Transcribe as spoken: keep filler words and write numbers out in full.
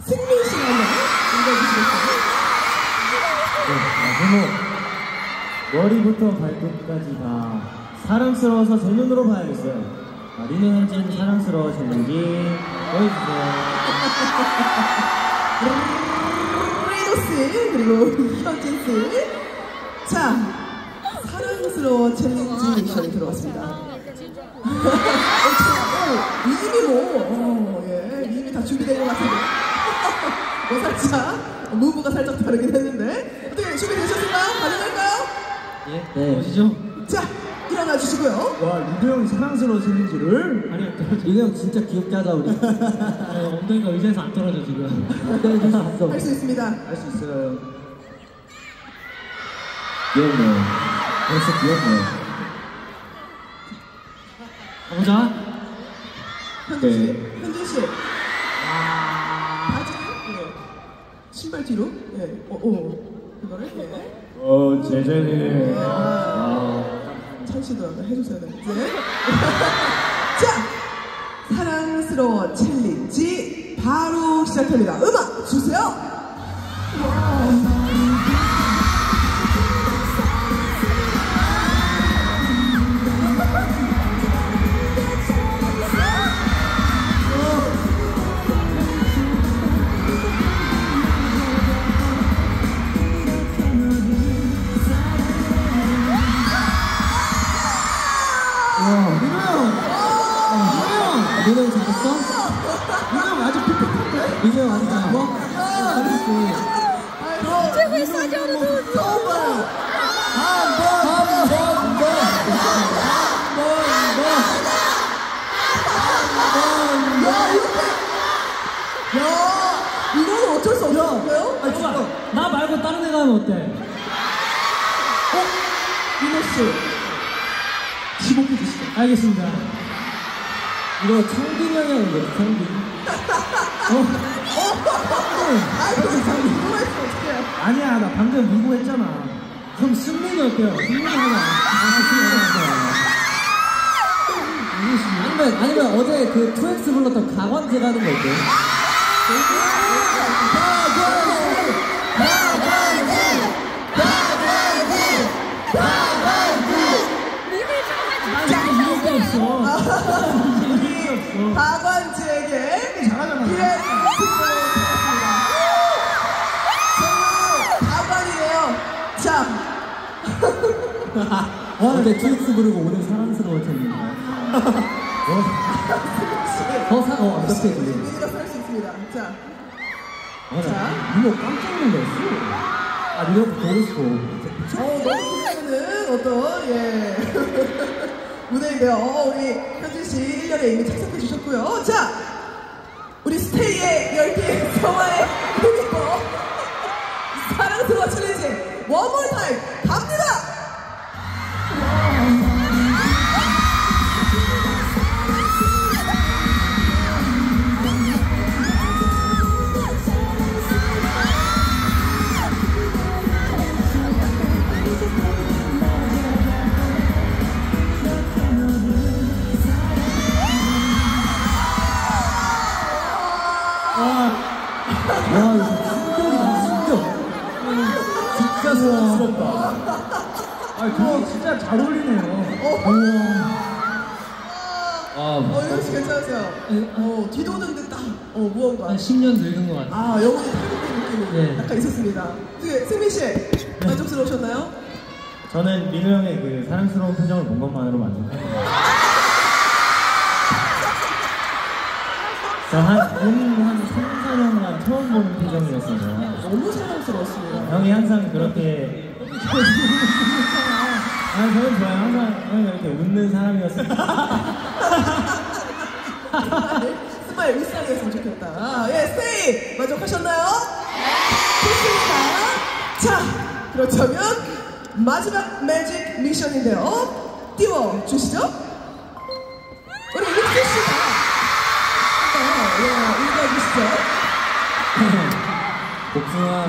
승민 씨가 한번 읽어주시겠어요? 네, 제목 머리부터 발끝까지 다 사랑스러워서 제 눈으로 봐야겠어요. 아, 리노 현진 사랑스러워 챌린지 보여주세요. 리노 씨 그리고 현진 씨. 자, 사랑스러워 챌린지 미션이 들어왔습니다. 어, 이미 뭐, 어, 예, 이미 다 준비된 것 같은데. 뭐 살짝 무브가 살짝 다르긴 했는데 어떻게 준비되셨을까요? 가능할까요? 예, 네. 보시죠. 자, 일어나 주시고요. 와, 리노 형이 사랑스러워 챌린지를? 아니요, 리노 형 진짜 귀엽게 하자 우리. 아, 엉덩이가 의자에서 안 떨어져 지금. 할 수 있습니다. 할 수 있어요. 귀엽네요. 벌써 귀엽네요. 가보자. 현진 씨, 네. 현진 씨. 바지, 예. 신발 뒤로, 예, 어, 어, 그거를, 예. 어, 제자리. 아, 찬씨도 해주셔야 되는데. 자, 사랑스러워 챌린지 바로 시작합니다. 음악 주세요. 리노 형 잘했어? 리노 형 아주 픽픽한데? 리노 형 아주 잘했어? 잘했어. 최고의 사자로 도와줘. 야, 이거는 어쩔 수 없어요? 아, 진짜. 나 말고 다른 애 가면 어때? 어? 리노 씨, 지목해 주시죠. 알겠습니다. 이거 창빈이 형이 하는 거지, 창빈. 어? 아이고, 참, 이거 했으면 어떡해요. 아니야, 나 방금 미국 했잖아. 그럼 승민이 어때요? 승민이 하자. 아, 승민이 하자. 아니면, 아니면 어제 그 투엑스 불렀던 가관제 가는 거 어때요? 박완지에게 기회 드리겠습니다. 정말 박완이에요. 자, 와, 근데 투엑스 부르고 오늘 사랑스러워 챌린지. 더 사, 어, 완벽해, 지금. 우리가 살 수 있습니다. 자, 아, 자, 리노 깜짝 놀랐어. 아, 리노 보고 싶어. 어, 너무 기대되는 어떤, 예. 무대인데요. 어, 우리 현진씨 일 년에 이미 착석해 주셨고요. 자, 우리 스테이의 열기 성화의 힘입어 사랑스러워 챌린지 원 몰 타임 갑니다! 와, 이거 충격이다, 충격. 진짜 사랑스럽다. 아, 둘이 진짜 잘 어울리네요. 어, 이현 씨 괜찮으세요? 어, 뒤도는 듯 딱, 어, 무언가. 한 십 년 늙은 것 같아요. 아, 영혼이 탈북된 느낌이 네. 약간 있었습니다. 그, 승민 씨, 만족스러우셨나요? 저는 민호 형의 그 사랑스러운 표정을 본 것만으로 만족합니다. 저 한, 한, 한 삼, 사 년간 처음 보는 표정이었어요. 너무 사랑스러웠습니다. 형이 항상 그렇게. 아, 저는 좋아요. 항상 형이 이렇게 웃는 사람이었으니까. 스마일 일상이었으면 좋겠다. 예, 스테이! 만족하셨나요? 좋습니다. 자, 그렇다면 마지막 매직 미션인데요. 띄워주시죠. 우리 릭스 씨가 한번 예, 읽어주시죠. 복숭아.